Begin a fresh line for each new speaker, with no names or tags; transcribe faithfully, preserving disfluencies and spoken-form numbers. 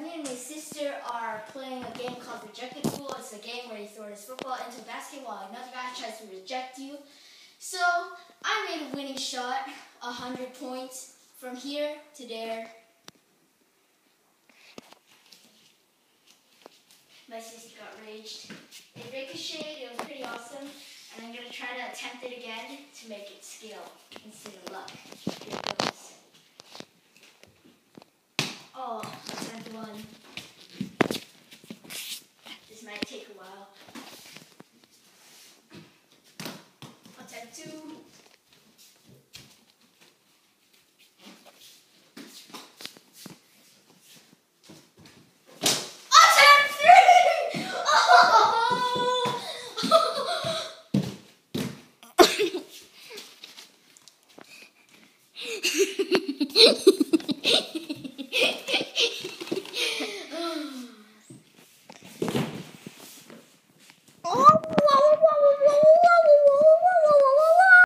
me and my sister are playing a game called Rejected Pool. It's a game where you throw this football into a basket while another guy tries to reject you. So I made a winning shot, one hundred points, from here to there. My sister got raged. It ricocheted, it was pretty awesome. And I'm going to try to attempt it again to make it skill instead of luck. Here it goes. Oh.